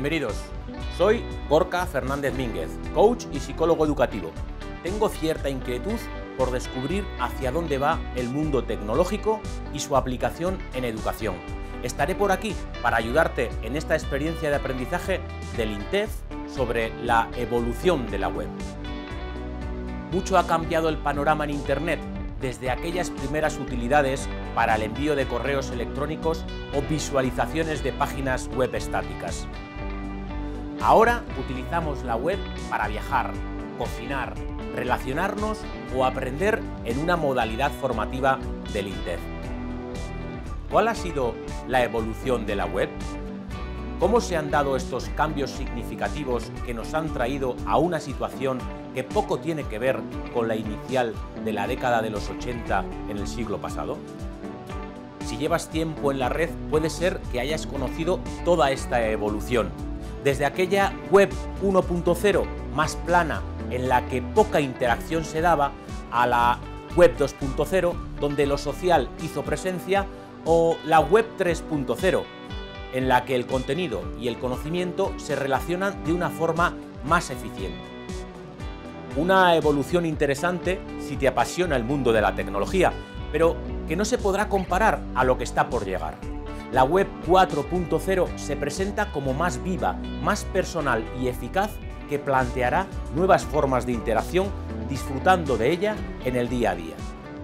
Bienvenidos. Soy Gorka Fernández Mínguez, coach y psicólogo educativo. Tengo cierta inquietud por descubrir hacia dónde va el mundo tecnológico y su aplicación en educación. Estaré por aquí para ayudarte en esta experiencia de aprendizaje del INTEF sobre la evolución de la web. Mucho ha cambiado el panorama en Internet, desde aquellas primeras utilidades para el envío de correos electrónicos o visualizaciones de páginas web estáticas. Ahora utilizamos la web para viajar, cocinar, relacionarnos o aprender en una modalidad formativa del INTEF. ¿Cuál ha sido la evolución de la web? ¿Cómo se han dado estos cambios significativos que nos han traído a una situación que poco tiene que ver con la inicial de la década de los 80 en el siglo pasado? Si llevas tiempo en la red, puede ser que hayas conocido toda esta evolución, desde aquella web 1.0 más plana en la que poca interacción se daba, a la web 2.0 donde lo social hizo presencia, o la web 3.0 en la que el contenido y el conocimiento se relacionan de una forma más eficiente. Una evolución interesante si te apasiona el mundo de la tecnología, pero que no se podrá comparar a lo que está por llegar. La web 4.0 se presenta como más viva, más personal y eficaz, que planteará nuevas formas de interacción disfrutando de ella en el día a día.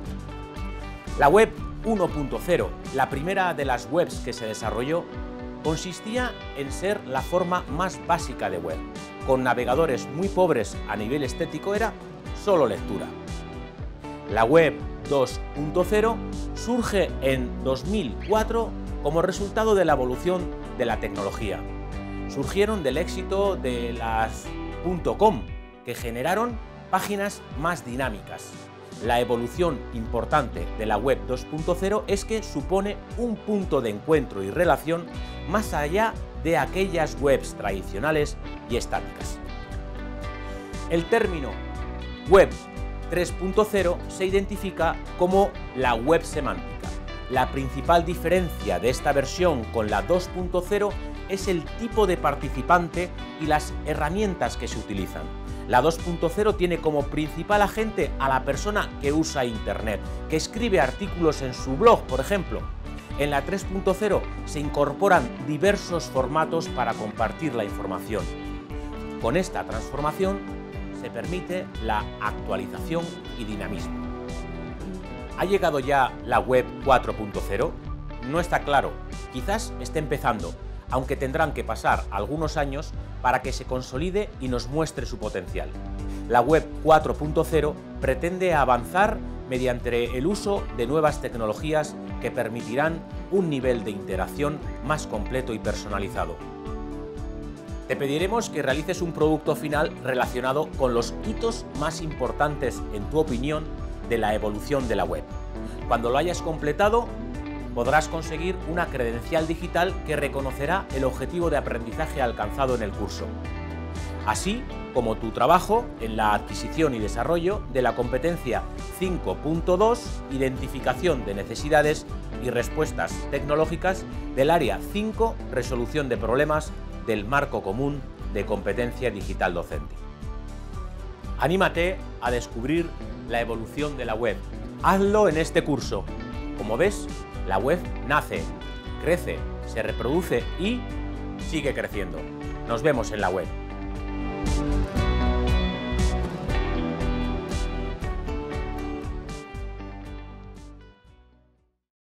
La web 1.0, la primera de las webs que se desarrolló, consistía en ser la forma más básica de web. Con navegadores muy pobres a nivel estético, era solo lectura. La web 2.0 surge en 2004 como resultado de la evolución de la tecnología. Surgieron del éxito de las .com, que generaron páginas más dinámicas. La evolución importante de la web 2.0 es que supone un punto de encuentro y relación más allá de aquellas webs tradicionales y estáticas. El término web 3.0 se identifica como la web semántica. La principal diferencia de esta versión con la 2.0 es el tipo de participante y las herramientas que se utilizan. La 2.0 tiene como principal agente a la persona que usa Internet, que escribe artículos en su blog, por ejemplo. En la 3.0 se incorporan diversos formatos para compartir la información. Con esta transformación se permite la actualización y dinamismo. ¿Ha llegado ya la web 4.0? No está claro, quizás esté empezando, aunque tendrán que pasar algunos años para que se consolide y nos muestre su potencial. La web 4.0 pretende avanzar mediante el uso de nuevas tecnologías que permitirán un nivel de interacción más completo y personalizado. Te pediremos que realices un producto final relacionado con los hitos más importantes, en tu opinión, de la evolución de la web. Cuando lo hayas completado, podrás conseguir una credencial digital que reconocerá el objetivo de aprendizaje alcanzado en el curso, así como tu trabajo en la adquisición y desarrollo de la competencia 5.2, identificación de necesidades y respuestas tecnológicas, del área 5, resolución de problemas, del marco común de competencia digital docente. Anímate a descubrir la evolución de la web. Hazlo en este curso. Como ves, la web nace, crece, se reproduce y sigue creciendo. Nos vemos en la web.